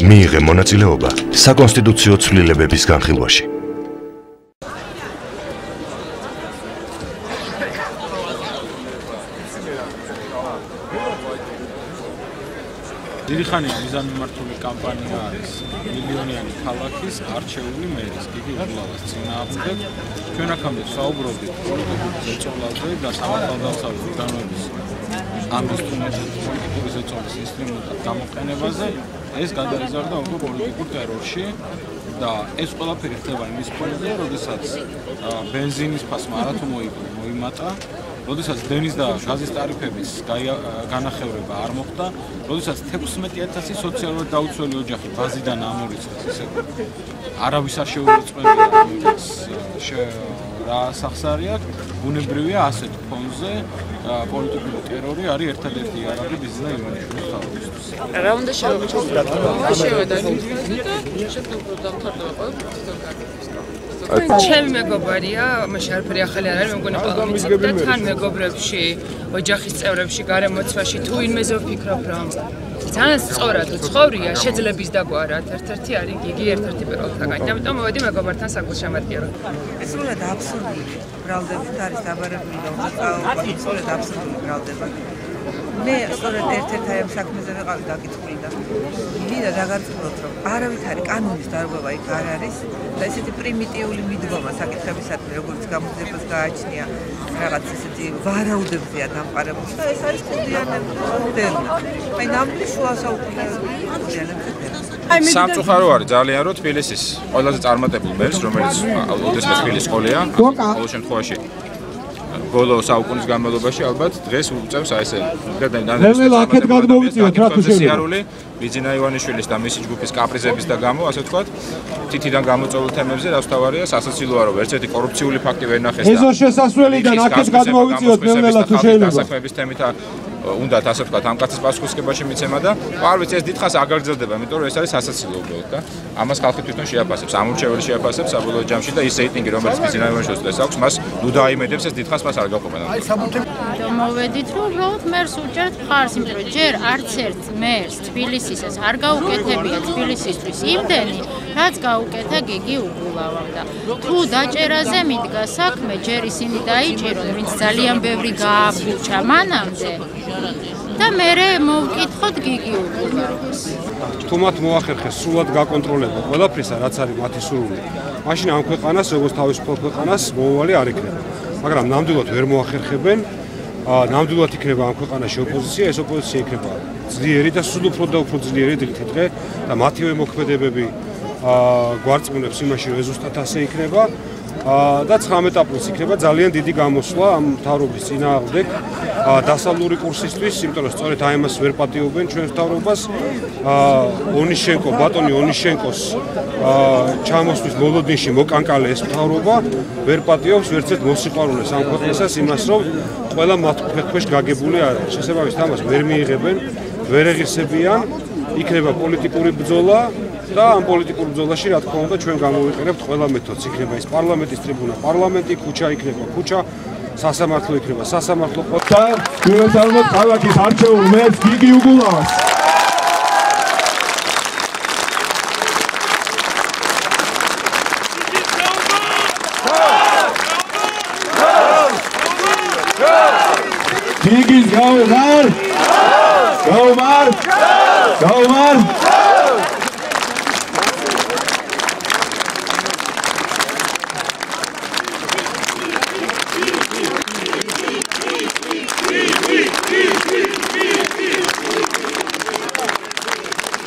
მიიღე მონაწილეობა საკონსტიტუციო ცვლილებების განხილვაში. დიდი ხანია მიზანმიმართული კამპანია არის მილიონიანი ქალაქის არჩეული მერის გიგი უგულავას წინააღმდეგ. ჩვენ აქამდე საუბრობდით პოლიტიკური ზეწოლაზე და სამართალდამცავი ორგანოების პოლიტიკური ზეწოლის ინსტრუმენტად გამოყენებაზე. ეს გადაიზარდა უკვე პოლიტიკურ ტერორში და ეს ყველაფერი ხდება იმის ფონზე, როდესაც ბენზინის ფასმა არათუ მოიმატა, როდესაც დენის და გაზის ტარიფების განახევრება არ მოხდა, როდესაც 16,000 სოციალურად დაუცველი ოჯახი ბაზიდან ამორიცხეს, ისე არავის არ შეუძლია რა სახსარი აქვს, ბუნებრივია ასეთ ფონზე პოლიტიკური ტერორი არის ერთადერთი იარაღი ბიზნესა ივანიშვილის თავისთვის. რა უნდა შევეცდოთ? ჩემი მეგობარია, მაშინ არაფერი ახალი არ არის, მეგონა ყველა მიცდა თან მეგობრებში, ოჯახის წევრებში, გარემოცვაში თუ ვინმეზე ვფიქრობ, რომ ძალიან სწორად ცხოვრია, შეძლების დაგვარად, ერთ-ერთი არის გიგი, ერთ-ერთი პირველთაგანი. ამიტომ მოვედი მეგობართან საგულშემატკივრად. სრულად აბსურდული ბრალდებით არის დაბარებული და უნდა წავიყვანო, სრულად აბსურდული ბრალდება. მე სწორედ ერთ-ერთ ამ საქმეზე ვიყავი გაკითხული და მინდა დაგარწმუნოთ, რომ არავითარი კანონის დარღვევა იქ არ არის და ესეთი პრიმიტიული მიდგომა საკითხებისადმი, როგორც გამოძიებას გააჩნია, რაღაც ესეთი ვარაუდებზეა დამყარებული და ეს არის ხუდიანებდელი. აი ნამდვილი შუა საუკუნეების სამწუხარო არის ძალიან რომ თბილისის ყველაზე წარმატებულ მერს, რომელიც ოდესმე თბილისის ყოლია, ყოველ შემთხვევაში ბოლო საუკუნის განმავლობაში ალბათ დღეს უწევს აი ესე სიარული ბიძინა ივანიშვილის და მისი ჯგუფის კაპრიზების და გამო, ასე ვთქვათ, თითიდან გამოწვეულ თემებზე რაც თავარია, სასაცილოა რომ ერთ-ერთი კორუფციული ფაქტი ვერ ნახეს და ეზო შესასვლელიდან აქეთ გადმოვიწიოთ ნელ-ნელა თუ შეიძლება დასაქმების თემით უნდათ ასე ვთქვათ ამ კაცის პასუხისმგებაში მიცემა და არ ვიცი ეს დიდხანს არ გაგრძელდება, იმიტომ რომ ეს არის სასაცილო უბრალოდ და ამას ხალხი თვითონ შეაფასებს, ამორჩეველი შეაფასებს საბოლოო ჯამში და ის რეიტინგი რომელიც ბიძინა ივანიშვილს დღეს აქვს, მას ნუ დაიმედებს ეს დიდხანს მას არ გაყოფენ. მოვედით რომ უბრალოდ მერს უჭერთ მხარს, იმიტომ რომ ჯერ არც ერთ მერს თბილისისას არ გაუკეთებია თბილისისთვის იმდენი, რაც გაუკეთა გიგი უგულავამ და თუ დაჭერაზე მიდგა საქმე, ჯერ ისინი დაიჭირონ, ვინც ძალიან ბევრი გააფუჭა მანამდე და მერე მოვკითხოთ გიგი უგულავას. თუ მათ მოახერხეს სრულად გაკონტროლება ყველაფრისა, რაც არის მათი სურვილი, მაშინ ამ ქვეყანას, როგორც თავისუფალ ქვეყანას, მომავალი არ იქნება. მაგრამ ნამდვილად ვერ მოახერხებენ, ნამდვილად იქნება ამ ქვეყანაში ოპოზიცია, ეს ოპოზიცია იქნება ძლიერი და სულ უფრო და უფრო ძლიერი დღითიდღე და მათივე მოქმედებები გვარწმუნებს იმაში, რომ ზუსტად ასე იქნება და 19 აპრილს იქნება ძალიან დიდი გამოსვლა ამ მთავრობის წინააღმდეგ დასავლური კურსისთვის, იმიტომ რომ სწორედ აი ამას ვერ პატიობენ ჩვენს მთავრობას. ონიშენკო, ბატონი ონიშენკოს ჩამოსვლის მოლოდინში მოკანკალე ეს მთავრობა ვერ პატიობს ვერც ერთ მოსიყვარულეს ამ ქვეყნისას იმას, რომ ყველა მათ ქვეშ გაგებული არის. შესაბამისად ამას ვერ მიიღებენ, ვერ ეღირსებიან, იქნება პოლიტიკური ბრძოლა და ამ პოლიტიკურ ბრძოლაში რა თქმა უნდა ჩვენ გამოვიყენებთ ყველა მეთოდს. იქნება ის პარლამენტის ტრიბუნა, პარლამენტი, ქუჩა იქნება ქუჩა, სასამართლო იქნება სასამართლო. და გულწრფელად ქალაქის არჩეულ მერს გიგი უგულავას. გიგის გაუმარ!